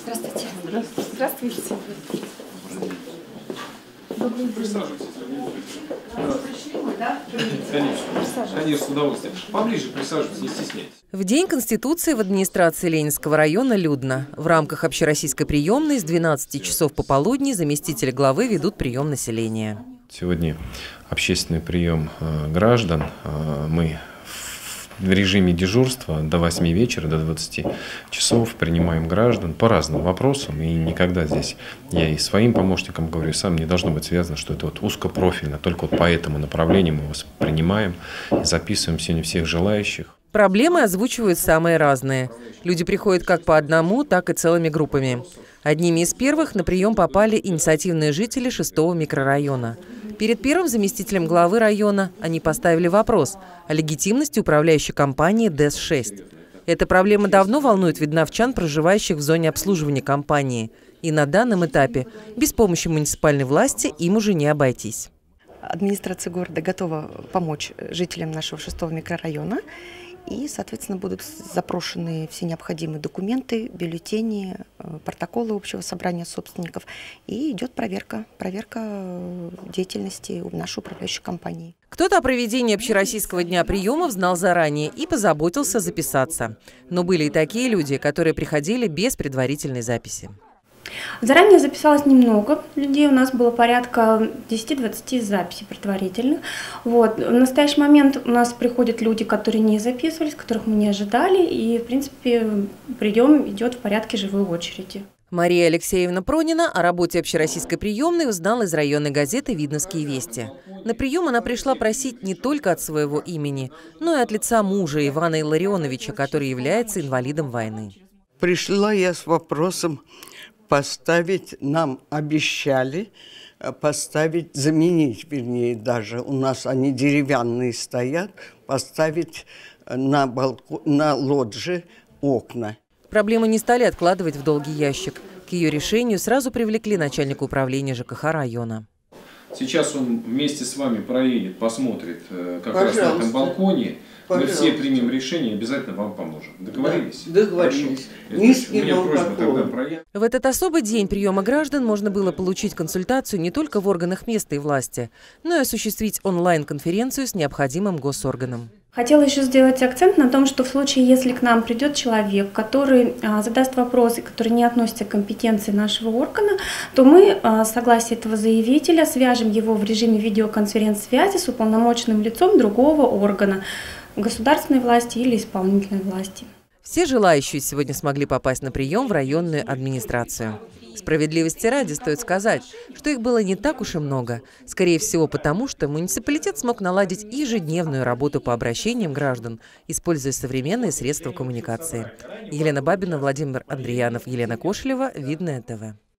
Здравствуйте. Здравствуйте. Здравствуйте. Добрый день. Присаживайтесь. Да? Конечно, с удовольствием. Поближе присаживайтесь, не стесняйтесь. В День Конституции в администрации Ленинского района людно. В рамках общероссийской приемной с 12 часов пополудни заместители главы ведут прием населения. Сегодня общественный прием граждан. Мы в режиме дежурства до 8 вечера, до 20 часов принимаем граждан по разным вопросам. И никогда здесь, я и своим помощникам говорю, сам не должно быть связано, что это вот узкопрофильно. Только вот по этому направлению мы вас принимаем и записываем сегодня всех желающих. Проблемы озвучивают самые разные. Люди приходят как по одному, так и целыми группами. Одними из первых на прием попали инициативные жители 6-го микрорайона. Перед первым заместителем главы района они поставили вопрос о легитимности управляющей компании ДЭС-6. Эта проблема давно волнует видновчан, проживающих в зоне обслуживания компании. И на данном этапе без помощи муниципальной власти им уже не обойтись. Администрация города готова помочь жителям нашего 6-го микрорайона. И, соответственно, будут запрошены все необходимые документы, бюллетени, протоколы общего собрания собственников. И идет проверка деятельности нашей управляющей компании. Кто-то о проведении общероссийского дня приемов знал заранее и позаботился записаться. Но были и такие люди, которые приходили без предварительной записи. Заранее записалось немного людей, у нас было порядка 10-20 записей предварительных. В настоящий момент у нас приходят люди, которые не записывались, которых мы не ожидали, и, в принципе, прием идет в порядке живой очереди. Мария Алексеевна Пронина о работе общероссийской приемной узнала из районной газеты «Видновские вести». На прием она пришла просить не только от своего имени, но и от лица мужа Ивана Илларионовича, который является инвалидом войны. Пришла я с вопросом поставить, нам обещали поставить, заменить, вернее, даже, у нас они деревянные стоят, поставить на лоджии окна. Проблему не стали откладывать в долгий ящик. К ее решению сразу привлекли начальника управления ЖКХ района. Сейчас он вместе с вами проедет, посмотрит как раз на этом балконе. Мы все примем решение, обязательно вам поможем. Договорились? Да, договорились. В этот особый день приема граждан можно было получить консультацию не только в органах местной власти, но и осуществить онлайн-конференцию с необходимым госорганом. Хотела еще сделать акцент на том, что в случае, если к нам придет человек, который задаст вопросы, которые не относятся к компетенции нашего органа, то мы, согласие этого заявителя, свяжем его в режиме видеоконференц-связи с уполномоченным лицом другого органа, государственной власти или исполнительной власти. Все желающие сегодня смогли попасть на прием в районную администрацию. Справедливости ради стоит сказать, что их было не так уж и много. Скорее всего потому, что муниципалитет смог наладить ежедневную работу по обращениям граждан, используя современные средства коммуникации. Елена Бабина, Владимир Андреянов, Елена Кошелева, Видное ТВ.